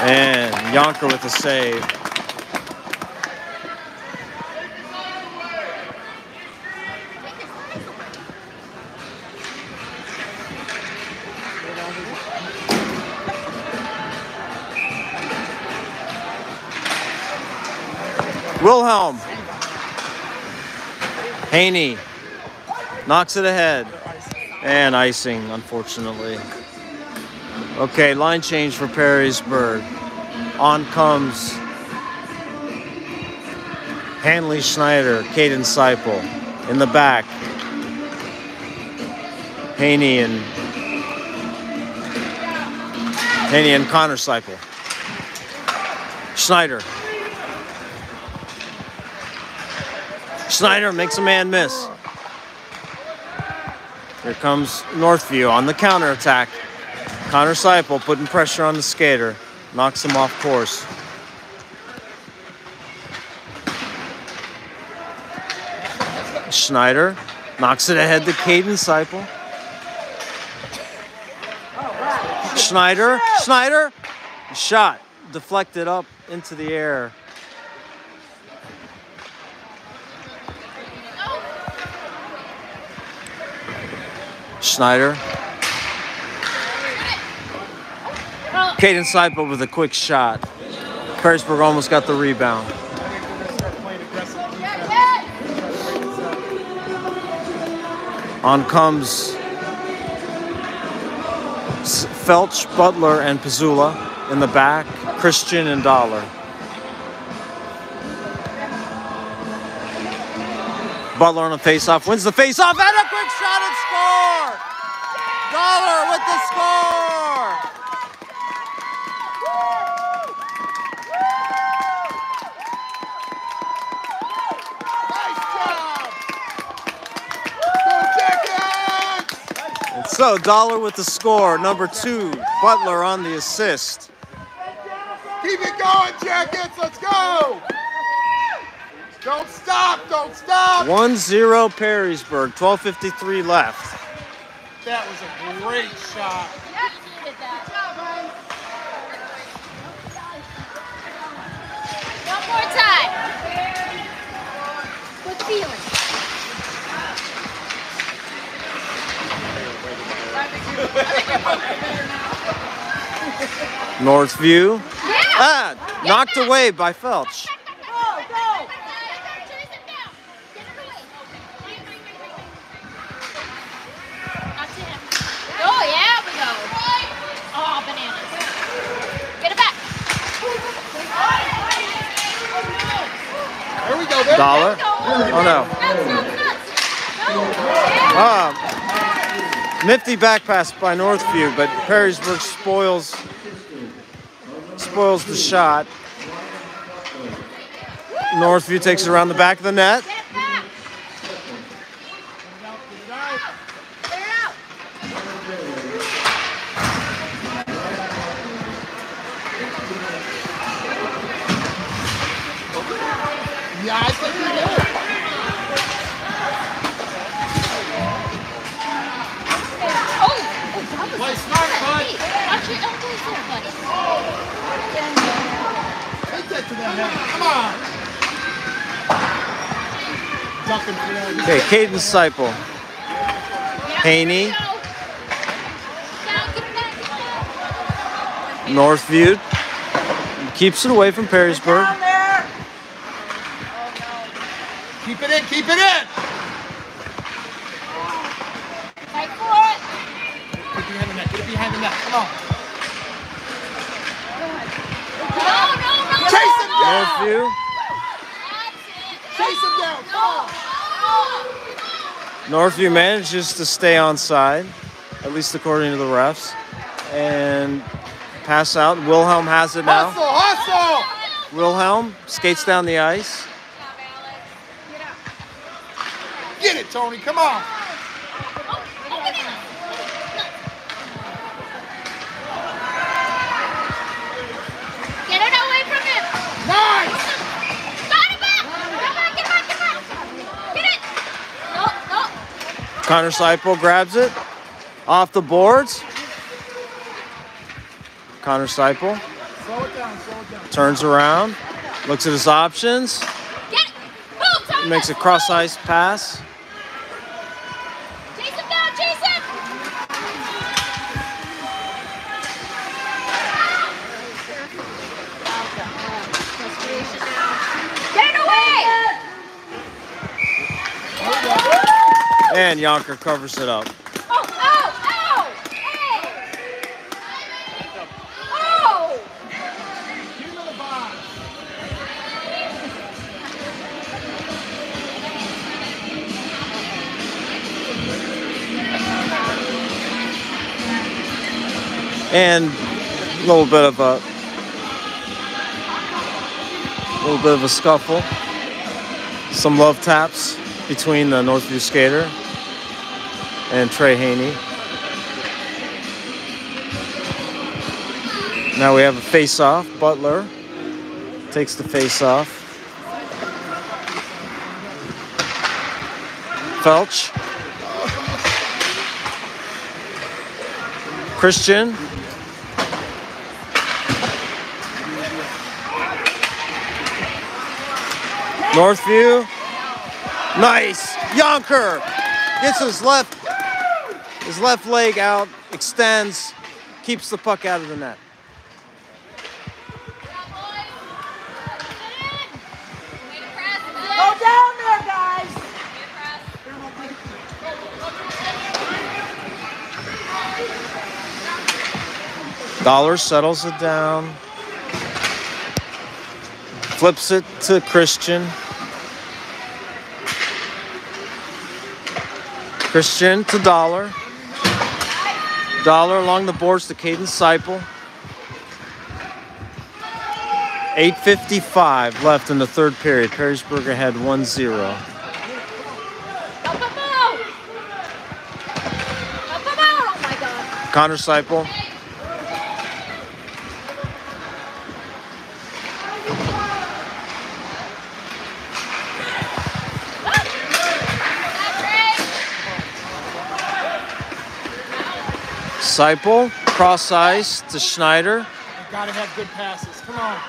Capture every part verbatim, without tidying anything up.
And Yonker with the save. Wilhelm. Haney knocks it ahead. And icing, unfortunately. Okay, line change for Perrysburg. On comes Hanley Schneider, Caden Seipel. In the back, Haney and Haney and Connor Seipel. Schneider. Schneider makes a man miss. Here comes Northview on the counterattack. Connor Seipel putting pressure on the skater. Knocks him off course. Schneider knocks it ahead to Caden Seipel. Schneider, Schneider, shot deflected up into the air. Schneider. Caden Seipel with a quick shot. Perrysburg almost got the rebound. On comes Felch, Butler, and Pizzula. In the back, Christian and Dollar. Butler on a face-off, wins the face-off, and a quick shot and score! Dollar with the score! And so Dollar with the score, number two, Butler on the assist. Keep it going, Jackets, let's go! Don't stop, don't stop! one zero Perrysburg, twelve fifty-three left. That was a great shot. One more time. Good feeling. Northview. Yeah. Ah, knocked away by Felch. Oh, yeah, we go. Oh, bananas. Get it back. There we go. There Dollar. Go. Oh, no. Nuts, nuts, nuts. No. Ah, nifty back pass by Northview, but Perrysburg spoils, spoils the shot. Northview takes it around the back of the net. Get it back. Clear it out. Yeah, I think we did. Oh, Play smart, bud. watch your elbows there, buddy. Take that to them now. Come on. Ducking for that. Okay, Caden Seipel. Haney. Northview keeps it away from Perrysburg. Keep it in, keep it in. Fight for it. Get it behind the net, get it behind the net. Come on. No, no, no. Chase him down. Northview. Chase him down. Come on. Northview manages to stay on side, at least according to the refs. And pass out. Wilhelm has it now. Hustle, hustle. Wilhelm skates down the ice. Get it, Tony. Come on. Get it away from him. Nice. Got it back. Get back, get back, get back. Get it. No, no. Connor Seipel grabs it off the boards. Connor Seipel. Slow it down, slow it down. Turns around, looks at his options, Get it. Move, Thomas. makes a cross ice pass. Chase him down, chase him. Get it away. And Yonker covers it up. Oh, oh, oh. Hey. Oh. Give him the ball. And a little bit of a little bit of a scuffle. Some love taps between the Northview skater and Trey Haney. Now we have a face-off. Butler takes the face-off. Felch. Christian. Northview. Nice. Yonker gets his left his left leg out, extends, keeps the puck out of the net. Go down there, guys. Dollar settles it down. Flips it to Christian. Christian to Dollar. Dollar along the boards to Caden Seipel. eight fifty-five left in the third period. Perrysburg ahead one zero. Up, up, out. Up, up, out. Oh, my God. Connor Seipel. Seipel, cross ice to Schneider. You gotta have good passes. Come on.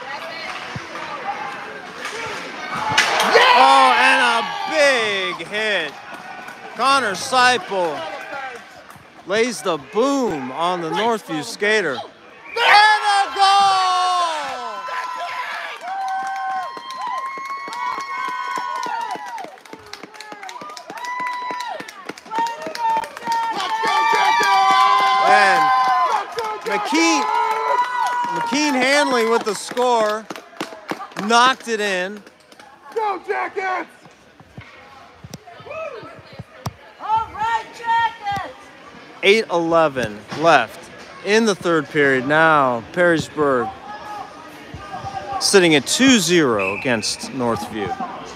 Oh, and a big hit. Connor Seipel lays the boom on the Northview skater. And a goal! Let's go, Jackson! And Let's go, Jackson! McKean, McKean Hanley with the score, knocked it in. Go, Jackets! All right, Jackets. eight eleven left in the third period. Now Perrysburg sitting at two zero against Northview.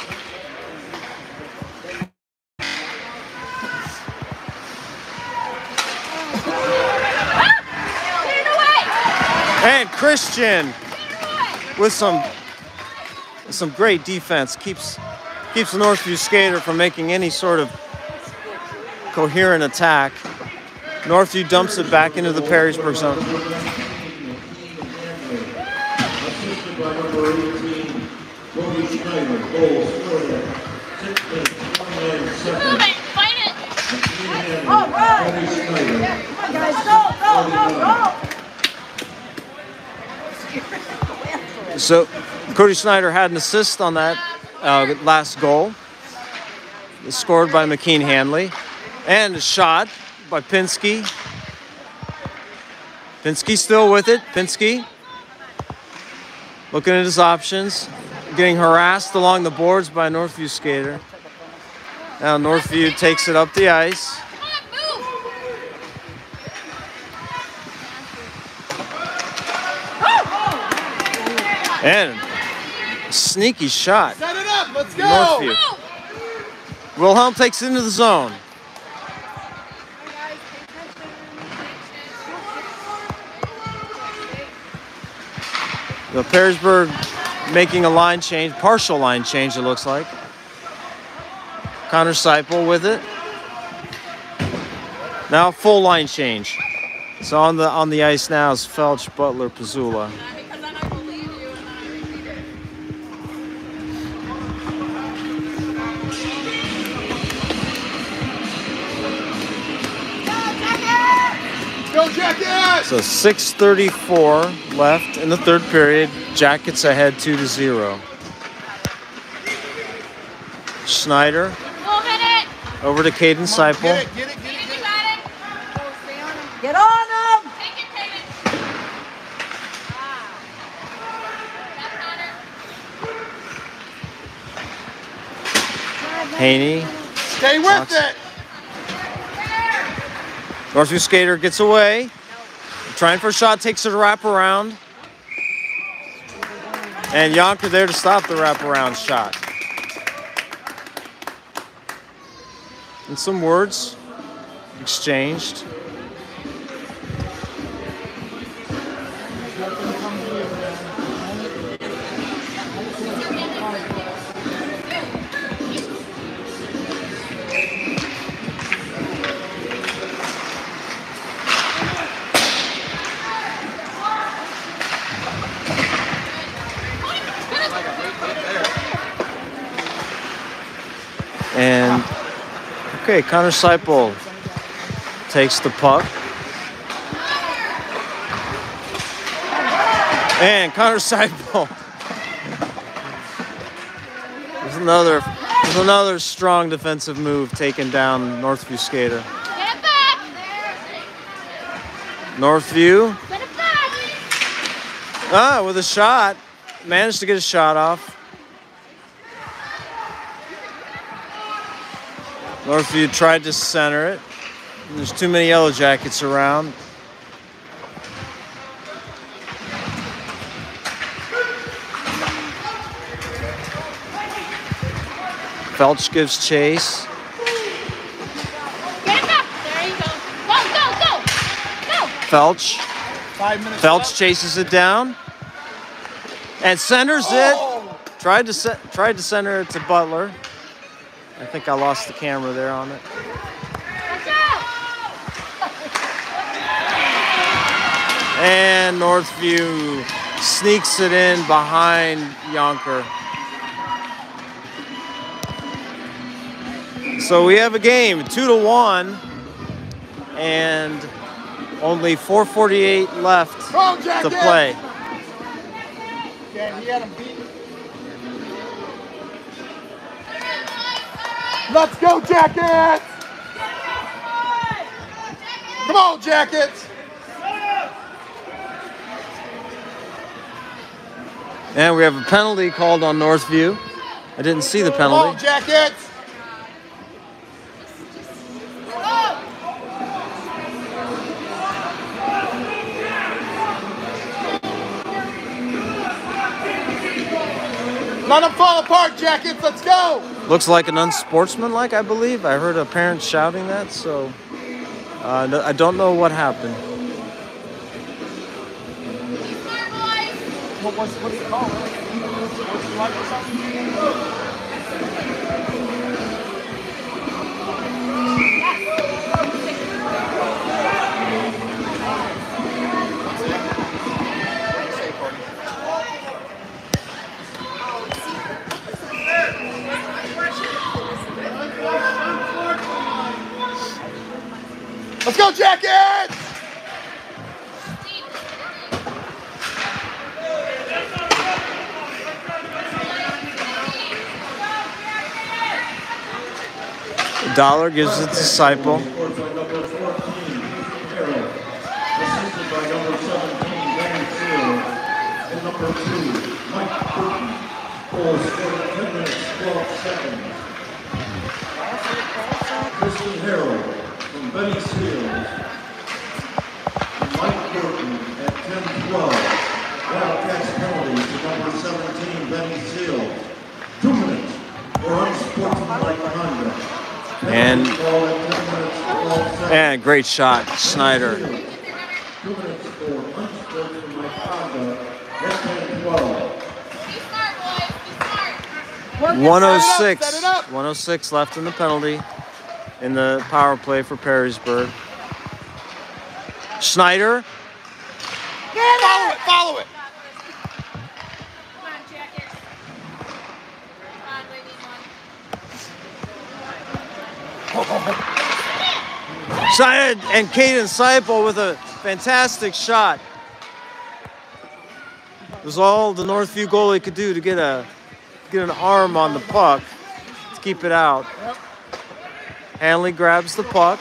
Get it away. And Christian with some some great defense keeps keeps the Northview skater from making any sort of coherent attack. Northview dumps it back into the Perrysburg zone. Move it. Fight it. All right. Come on, guys. Go, go, go, go. So Cody Snyder had an assist on that uh, last goal. Scored by McKean Hanley. And a shot by Pinsky. Pinsky still with it. Pinsky looking at his options. Getting harassed along the boards by a Northview skater. Now Northview takes it up the ice. Come on, move. And a sneaky shot. Set it up. Let's go. Northview. Move. Wilhelm takes it into the zone. The Perrysburg making a line change, partial line change it looks like. Connor Seipel with it. Now full line change. So on the on the ice now is Felch, Butler, Pizzula. Jackets! So six thirty-four left in the third period. Jackets ahead two to zero. Schneider Moving it. over to Caden Seipel. Get it, get it, get it, Kaden, get you it. got it. Get on him! Take it, Kaden. That's Haney. Stay with Fox. it. Northview skater gets away. Trying for a shot, takes it a wraparound. And Yonker there to stop the wraparound shot. And some words exchanged. And okay, Connor Seipel takes the puck. And Connor Seipel. There's another, there's another strong defensive move taken down Northview skater. Get it back. Northview, Get it back. ah, with a shot, managed to get a shot off. Northview tried to center it. There's too many Yellow Jackets around. Felch gives chase. Get it back. There you go. Go, go, go. Go. Felch. Five minutes Felch left. chases it down and centers Oh! it. Tried to se- tried to center it to Butler. I think I lost the camera there on it. Watch out. And Northview sneaks it in behind Yonker. So we have a game, two to one, and only four forty-eight left Go, to Jackets! play. Yeah, he had him beat. Let's go, Jackets! Come on, Jackets! And we have a penalty called on Northview. I didn't see the Come on, penalty. Jackets! Let them fall apart, Jackets. Let's go! Looks like an unsportsmanlike, I believe. I heard a parent shouting that, so uh, no- I don't know what happened. What was what do you call it? Sportsmanlike or something? Let's go, Jackets! Dollar gives it to Seipel. Scored by number fourteen, Harold. Assisted by number seventeen, Danny Field. And number two, Mike Burton. Goal scored at ten minutes, twelve seconds. Kristen Harold from Benny Seals. And Mike Burton at ten twelve. Wildcats penalty to number seventeen, Benny Seals. Two minutes for unsportsmanlike conduct. And Ball at ten minutes, twelve seconds. and great shot, Schneider. Two minutes for unsportsmanlike conduct at ten twelve. Be smart, boys. Be smart. Work it. one oh Set six. it up. one oh six left in the penalty in the power play for Perrysburg. Schneider. Follow it, follow it! Come on, Jackets. Come on, we need one. Schneider and Caden Seipel with a Fantastic shot. It was all the Northview goalie could do to get a get an arm on the puck to keep it out. Hanley grabs the puck.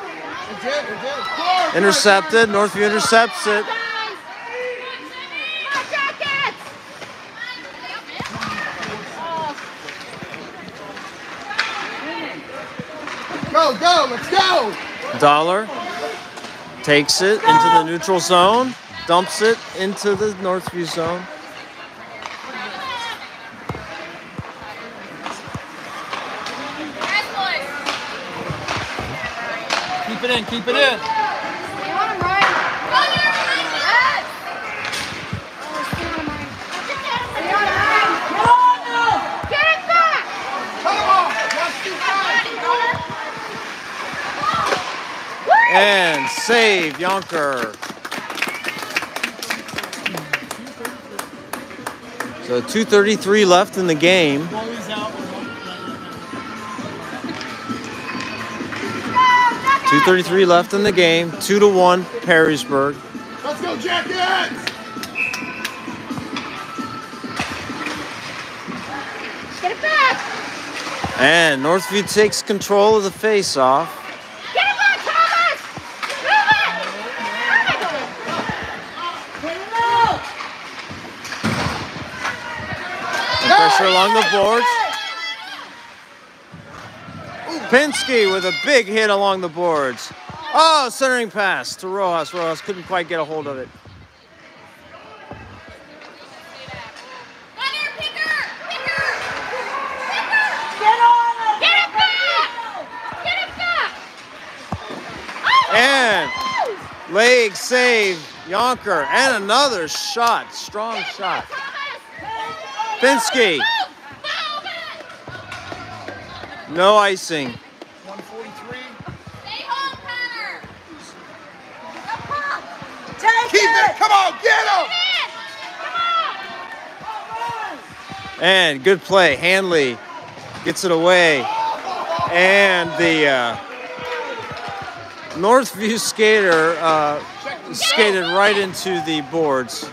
Intercepted. Northview intercepts it. Go, go, let's go! Dollar takes it into the neutral zone, dumps it into the Northview zone. Keep it in, keep it in. And save, Yonker. So two thirty-three left in the game. two thirty-three left in the game. Two to one, Perrysburg. Let's go, Jackets! Get it back! And Northview takes control of the face-off. Get it back, Thomas! Move it! Pressure along the boards. Pinsky with a big hit along the boards. Oh, centering pass to Rojas. Rojas couldn't quite get a hold of it. And leg save, Yonker, and another shot, strong shot. Pinsky. No icing. one forty-three. Stay home, Connor. Take Keep it! it! Come on, get him! Come on. And good play. Hanley gets it away. And the uh, Northview skater uh, skated right into the boards.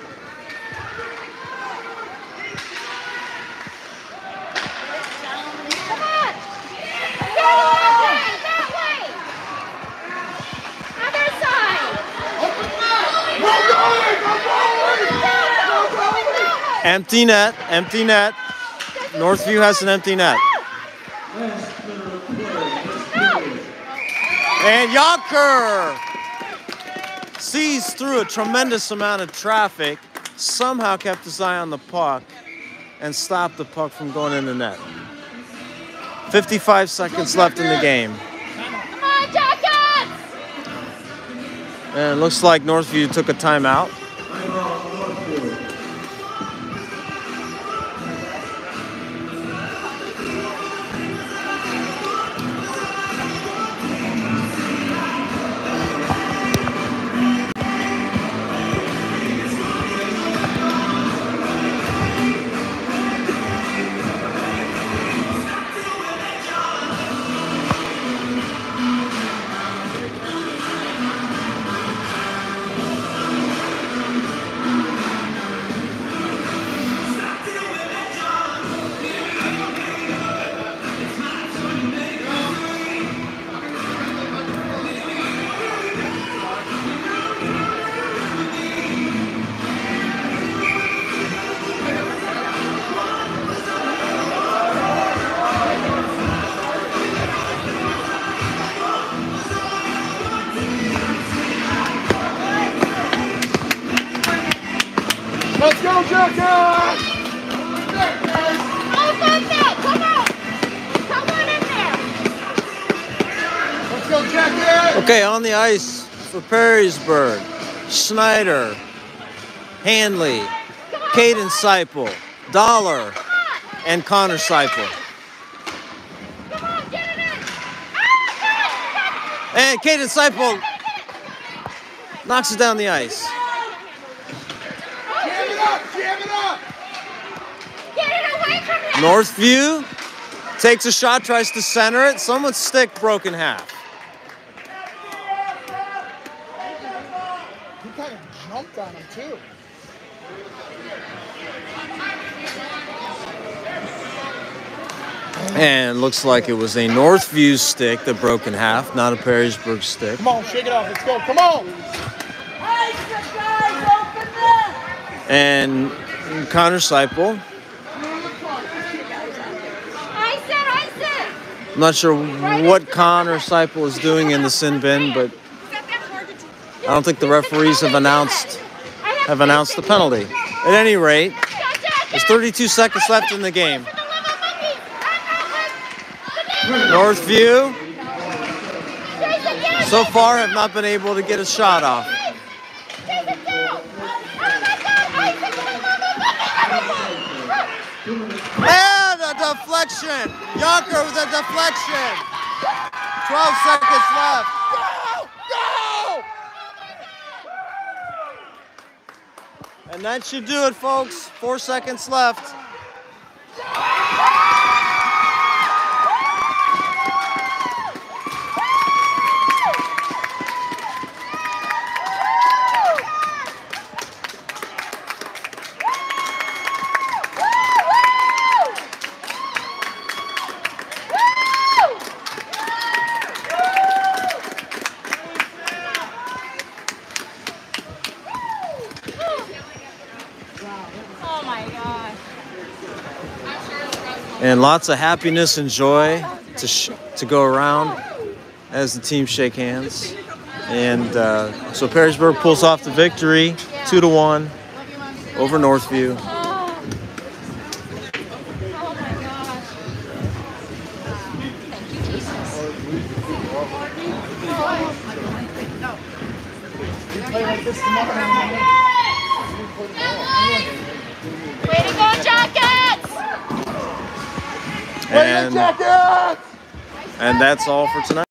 Empty net, empty net. Northview has an empty net. And Yonker sees through a tremendous amount of traffic, somehow kept his eye on the puck and stopped the puck from going in the net. fifty-five seconds left in the game. Come on, Jackets! And it looks like Northview took a timeout. Let's go, Jackets! Open it! Come on! Come on in there! Let's go, Jackets! Okay, on the ice for Perrysburg, Schneider, Hanley, Caden Seipel, Dollar, and Connor Seipel. Come on, get it in! And Caden Seipel knocks it down the ice. Jam it up! Jam it up! Get it away from him! Northview takes a shot, tries to center it. Someone's stick broke in half. on them too. And looks like it was a Northview stick that broke in half, not a Perrysburg stick. Come on, shake it off. Let's go. Come on. And Connor Seipel, I said, I said. I'm not sure what Connor Seipel is doing in the sin bin, but I don't think the referees have announced have announced the penalty. At any rate, there's thirty-two seconds left in the game. Northview so far have not been able to get a shot off. And a deflection. Yonker with a deflection. twelve seconds left. Go! And that should do it, folks. Four seconds left. Oh my gosh. And lots of happiness and joy to sh to go around as the teams shake hands. And uh, so Perrysburg pulls off the victory, two to one over Northview. Oh. Oh my gosh. Thank you, Jesus. Play like this tomorrow. Way to go, Jackets! And, and that's all for tonight.